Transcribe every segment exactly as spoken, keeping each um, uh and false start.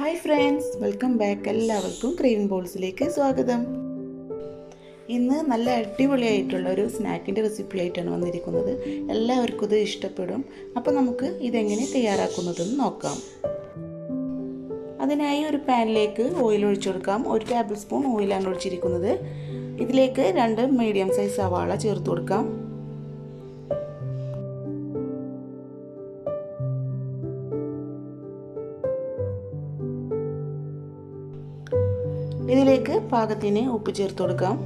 Hi friends, welcome back. എല്ലാവർക്കും cream ബോൾസിലേക്ക് സ്വാഗതം. ഇന്ന് നല്ല അടിപൊളിയായിട്ടുള്ള ഒരു സ്നാക്കിൻ്റെ റെസിപ്പി ആയിട്ടാണ് വന്നിരിക്കുന്നത്. എല്ലാവർക്കും ഇത് ഇഷ്ടപ്പെടും. അപ്പോൾ നമുക്ക് ഇതെങ്ങനെ തയ്യാറാക്കുന്നതെന്ന് നോക്കാം. അതിനായി ഒരു പാനിലേക്ക് ഓയിൽ ഒഴിച്ചു കൊടുക്കാം. ഒരു ടേബിൾ സ്പൂൺ ഓയിലാണ് ഒഴിച്ചിരിക്കുന്നത്. ഇതിലേക്ക് രണ്ട് മീഡിയം സൈസ് സവാള ചേർത്ത് കൊടുക്കാം. ഇതിലേക്ക് പാകത്തിന് ഉപ്പ് ചേർത്ത് കൊടുക്കാം.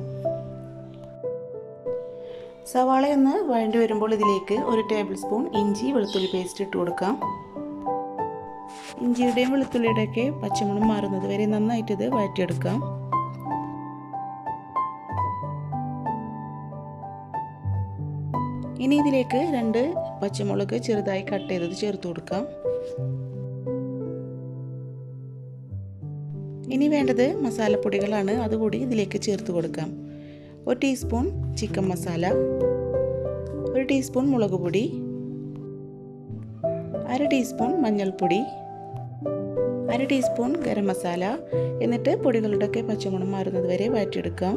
സവാള ഒന്ന് വഴണ്ടി വരുമ്പോൾ ഇതിലേക്ക് ഒരു ടേബിൾ സ്പൂൺ ഇഞ്ചി വെളുത്തുള്ളി പേസ്റ്റ് ഇട്ട് കൊടുക്കാം. ഇഞ്ചിയുടെയും വെളുത്തുള്ളിയുടെയൊക്കെ പച്ചമണം മാറുന്നത് വരെ നന്നായിട്ട് ഇത് വഴറ്റിയെടുക്കാം. ഇനി ഇതിലേക്ക് രണ്ട് പച്ചമുളക് ചെറുതായി കട്ട് ചെയ്തത് ചേർത്ത് കൊടുക്കാം. ഇനി വേണ്ടത് മസാലപ്പൊടികളാണ്. അതുകൂടി ഇതിലേക്ക് ചേർത്ത് കൊടുക്കാം. ഒരു ടീസ്പൂൺ ചിക്കൻ മസാല, ഒരു ടീസ്പൂൺ മുളക് പൊടി, അര ടീസ്പൂൺ മഞ്ഞൾപ്പൊടി, അര ടീസ്പൂൺ ഗരം മസാല. എന്നിട്ട് പൊടികളുടെയൊക്കെ പച്ചമണം മാറുന്നത് വരെ വഴറ്റിയെടുക്കാം.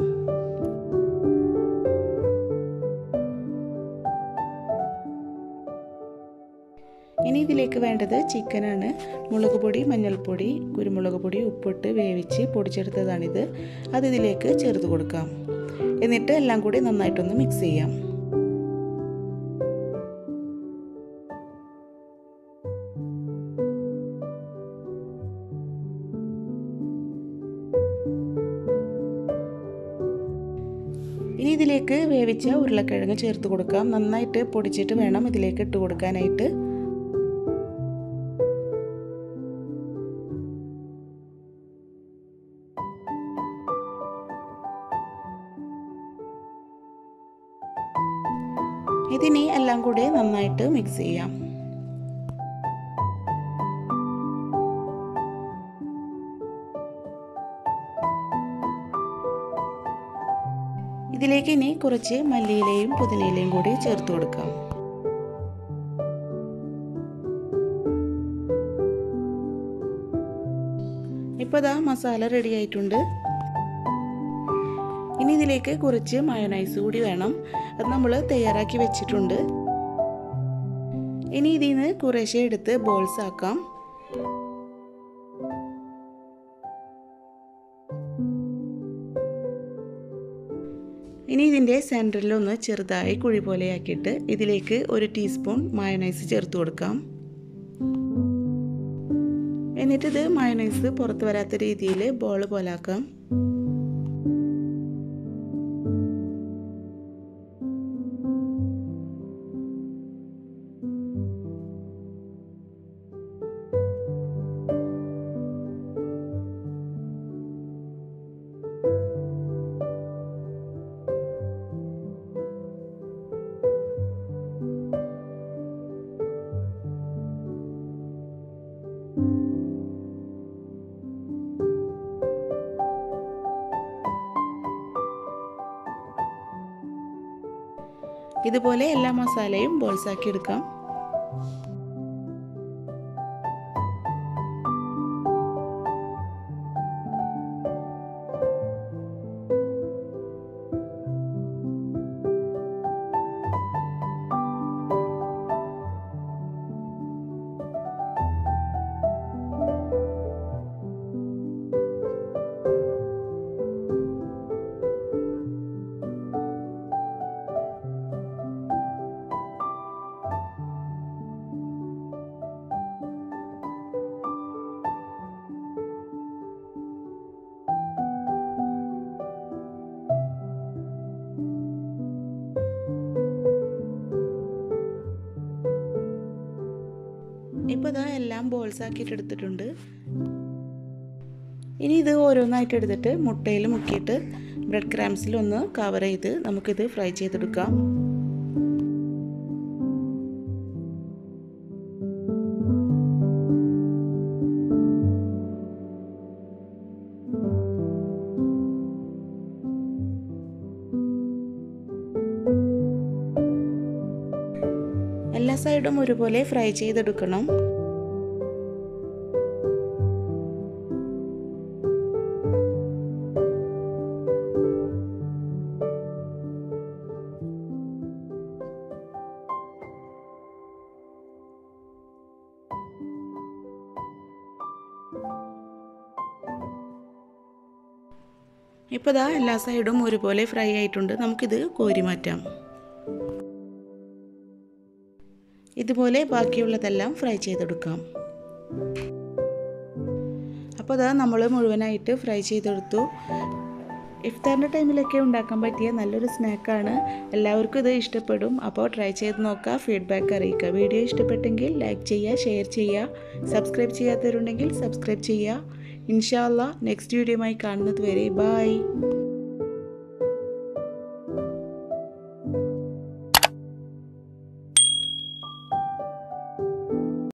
ഇനി ഇതിലേക്ക് വേണ്ടത് ചിക്കനാണ്. മുളക് പൊടി, മഞ്ഞൾപ്പൊടി, കുരുമുളക് പൊടി, ഉപ്പിട്ട് വേവിച്ച് പൊടിച്ചെടുത്തതാണിത്. അത് ഇതിലേക്ക് ചേർത്ത് കൊടുക്കാം. എന്നിട്ട് എല്ലാം കൂടി നന്നായിട്ടൊന്ന് മിക്സ് ചെയ്യാം. ഇനി ഇതിലേക്ക് വേവിച്ച ഉരുളക്കിഴങ്ങ് ചേർത്ത് കൊടുക്കാം. നന്നായിട്ട് പൊടിച്ചിട്ട് വേണം ഇതിലേക്ക് ഇട്ട് കൊടുക്കാനായിട്ട്. ഇതിനി എല്ലാം കൂടി നന്നായിട്ട് മിക്സ് ചെയ്യാം. ഇതിലേക്ക് ഇനി കുറച്ച് മല്ലിയിലയും പുതിനയിലയും കൂടി ചേർത്ത് കൊടുക്കാം. ഇപ്പോൾ ദാ മസാല റെഡി ആയിട്ടുണ്ട്. ഇനി ഇതിലേക്ക് കുറച്ച് മയോണൈസ് കൂടി വേണം. അത് നമ്മൾ തയ്യാറാക്കി വെച്ചിട്ടുണ്ട്. ഇനി ഇതിൽ നിന്ന് കുറേശ്ശെ എടുത്ത് ബോൾസ് ആക്കാം. ഇനി ഇതിൻ്റെ സെൻറ്ററിലൊന്ന് ചെറുതായി കുഴി പോലെ ആക്കിയിട്ട് ഇതിലേക്ക് ഒരു ടീസ്പൂൺ മയോണൈസ് ചേർത്ത് കൊടുക്കാം. എന്നിട്ടിത് മയോണൈസ് പുറത്ത് വരാത്ത രീതിയിൽ ബോൾ പോലെ ആക്കാം. ഇതുപോലെ എല്ലാ മസാലയും ബോൾസ് ആക്കി എടുക്കാം. ഇപ്പോൾ ഇതാ എല്ലാം ബോൾസ് ആക്കിയിട്ട് എടുത്തിട്ടുണ്ട്. ഇനി ഇത് ഓരോന്നായിട്ട് എടുത്തിട്ട് മുട്ടയിൽ മുക്കിയിട്ട് ബ്രെഡ് ക്രാംസിൽ ഒന്ന് കവർ ചെയ്ത് നമുക്കിത് ഫ്രൈ ചെയ്തെടുക്കാം. എല്ലാ സൈഡും ഒരുപോലെ ഫ്രൈ ചെയ്തെടുക്കണം. ഇപ്പോൾ ഇതാ എല്ലാ സൈഡും ഒരുപോലെ ഫ്രൈ ആയിട്ടുണ്ട്. നമുക്കിത് കോരി മാറ്റാം. ഇതുപോലെ ബാക്കിയുള്ളതെല്ലാം ഫ്രൈ ചെയ്തെടുക്കാം. അപ്പോൾ ഇതാ നമ്മൾ മുഴുവനായിട്ട് ഫ്രൈ ചെയ്തെടുത്തു. ഇഫ്താറിൻ്റെ ടൈമിലൊക്കെ ഉണ്ടാക്കാൻ പറ്റിയ നല്ലൊരു സ്നാക്കാണ്. എല്ലാവർക്കും ഇത് ഇഷ്ടപ്പെടും. അപ്പോൾ ട്രൈ ചെയ്ത് നോക്കുക, ഫീഡ്ബാക്ക് അറിയിക്കുക. വീഡിയോ ഇഷ്ടപ്പെട്ടെങ്കിൽ ലൈക്ക് ചെയ്യുക, ഷെയർ ചെയ്യുക. സബ്സ്ക്രൈബ് ചെയ്യാത്തവരുണ്ടെങ്കിൽ സബ്സ്ക്രൈബ് ചെയ്യുക. ഇൻഷാ അല്ലാഹ് നെക്സ്റ്റ് വീഡിയോയുമായി കാണുന്നത് വരെ ബൈ.